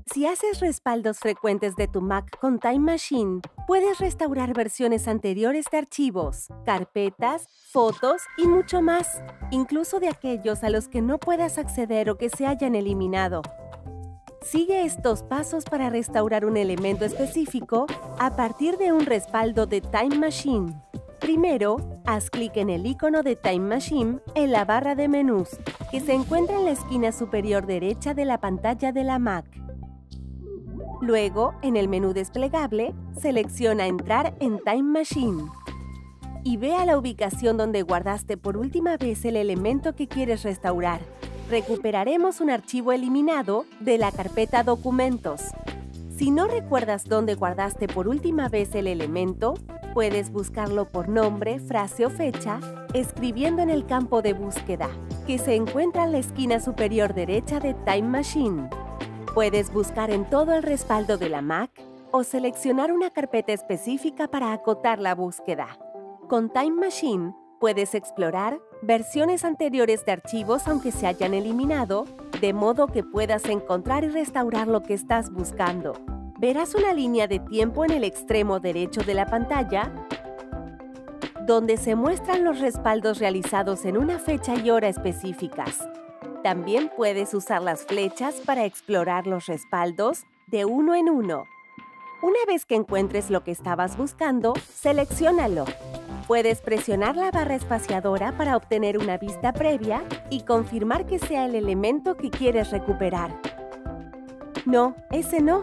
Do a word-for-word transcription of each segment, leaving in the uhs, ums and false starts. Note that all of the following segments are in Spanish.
Si haces respaldos frecuentes de tu Mac con Time Machine, puedes restaurar versiones anteriores de archivos, carpetas, fotos y mucho más, incluso de aquellos a los que no puedas acceder o que se hayan eliminado. Sigue estos pasos para restaurar un elemento específico a partir de un respaldo de Time Machine. Primero, haz clic en el icono de Time Machine en la barra de menús, que se encuentra en la esquina superior derecha de la pantalla de la Mac. Luego, en el menú desplegable, selecciona Entrar en Time Machine y ve a la ubicación donde guardaste por última vez el elemento que quieres restaurar. Recuperaremos un archivo eliminado de la carpeta Documentos. Si no recuerdas dónde guardaste por última vez el elemento, puedes buscarlo por nombre, frase o fecha, escribiendo en el campo de búsqueda, que se encuentra en la esquina superior derecha de Time Machine. Puedes buscar en todo el respaldo de la Mac o seleccionar una carpeta específica para acotar la búsqueda. Con Time Machine, puedes explorar versiones anteriores de archivos aunque se hayan eliminado, de modo que puedas encontrar y restaurar lo que estás buscando. Verás una línea de tiempo en el extremo derecho de la pantalla, donde se muestran los respaldos realizados en una fecha y hora específicas. También puedes usar las flechas para explorar los respaldos de uno en uno. Una vez que encuentres lo que estabas buscando, selecciónalo. Puedes presionar la barra espaciadora para obtener una vista previa y confirmar que sea el elemento que quieres recuperar. No, ese no.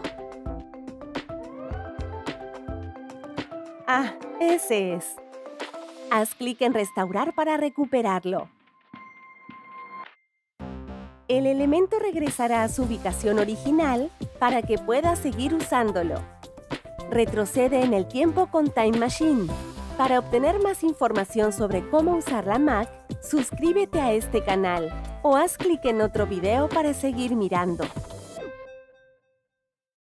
Ah, ese es. Haz clic en Restaurar para recuperarlo. El elemento regresará a su ubicación original para que puedas seguir usándolo. Retrocede en el tiempo con Time Machine. Para obtener más información sobre cómo usar la Mac, suscríbete a este canal o haz clic en otro video para seguir mirando.